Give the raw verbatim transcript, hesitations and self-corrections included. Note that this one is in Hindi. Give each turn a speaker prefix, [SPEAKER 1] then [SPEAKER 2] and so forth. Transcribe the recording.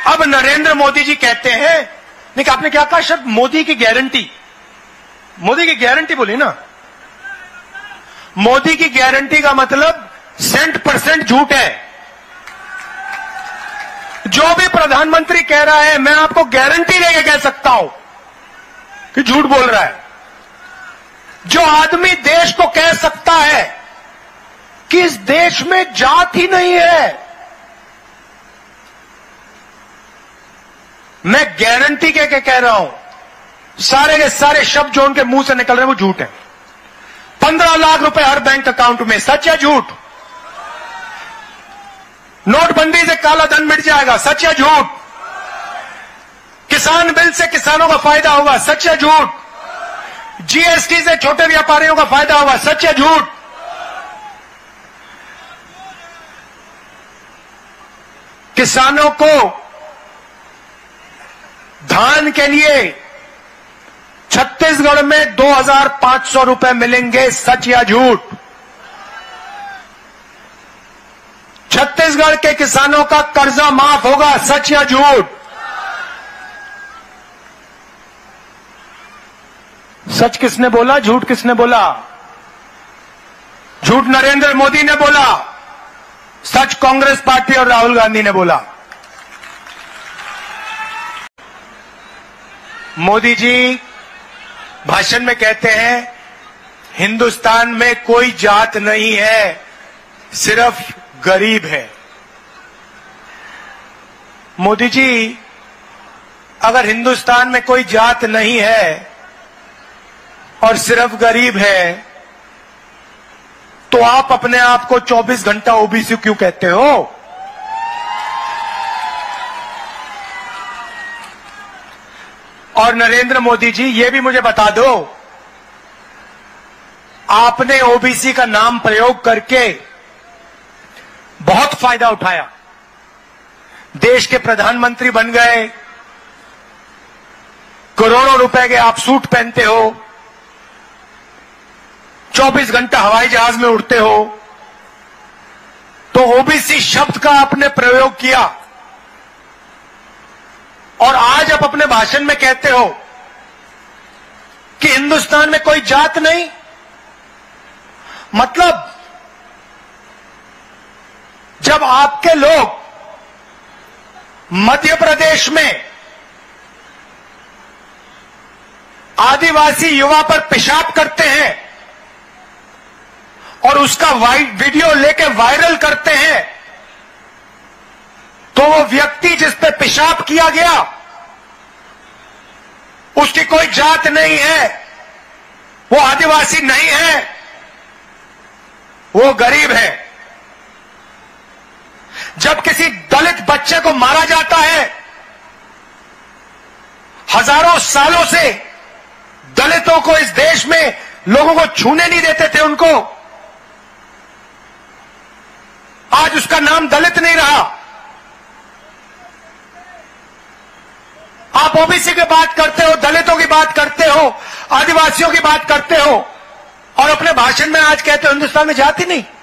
[SPEAKER 1] अब नरेंद्र मोदी जी कहते हैं, नहीं आपने क्या कहा शब्द, मोदी की गारंटी, मोदी की गारंटी बोली ना। मोदी की गारंटी का मतलब सेंट परसेंट झूठ है। जो भी प्रधानमंत्री कह रहा है मैं आपको गारंटी लेके कह सकता हूं कि झूठ बोल रहा है। जो आदमी देश को कह सकता है कि इस देश में जात ही नहीं है, मैं गारंटी के के कह रहा हूं, सारे के सारे शब्द जो उनके मुंह से निकल रहे हैं वो झूठ है। पंद्रह लाख रुपए हर बैंक अकाउंट में, सच या झूठ? नोटबंदी से काला धन मिट जाएगा, सच या झूठ? किसान बिल से किसानों का फायदा होगा, सच या झूठ? जीएसटी से छोटे व्यापारियों का फायदा होगा, सच या झूठ? किसानों को धान के लिए छत्तीसगढ़ में दो हजार पांच सौ रुपए मिलेंगे, सच या झूठ? छत्तीसगढ़ के किसानों का कर्जा माफ होगा, सच या झूठ? सच किसने बोला, झूठ किसने बोला? झूठ नरेंद्र मोदी ने बोला, सच कांग्रेस पार्टी और राहुल गांधी ने बोला। मोदी जी भाषण में कहते हैं हिंदुस्तान में कोई जात नहीं है, सिर्फ गरीब है। मोदी जी, अगर हिंदुस्तान में कोई जात नहीं है और सिर्फ गरीब है, तो आप अपने आप को चौबीस घंटा ओबीसी क्यों कहते हो? और नरेंद्र मोदी जी, ये भी मुझे बता दो, आपने ओबीसी का नाम प्रयोग करके बहुत फायदा उठाया, देश के प्रधानमंत्री बन गए, करोड़ों रुपए के आप सूट पहनते हो, चौबीस घंटा हवाई जहाज में उड़ते हो, तो ओबीसी शब्द का आपने प्रयोग किया और आज आप अपने भाषण में कहते हो कि हिंदुस्तान में कोई जात नहीं। मतलब जब आपके लोग मध्य प्रदेश में आदिवासी युवा पर पेशाब करते हैं और उसका वीडियो लेके वायरल करते हैं, तो वो व्यक्ति जिस पे पेशाब किया गया उसकी कोई जात नहीं है, वो आदिवासी नहीं है, वो गरीब है। जब किसी दलित बच्चे को मारा जाता है, हजारों सालों से दलितों को इस देश में लोगों को छूने नहीं देते थे उनको, आज उसका नाम दलित नहीं रहा। आप ओबीसी की बात करते हो, दलितों की बात करते हो, आदिवासियों की बात करते हो और अपने भाषण में आज कहते हो हिंदुस्तान में जाति नहीं।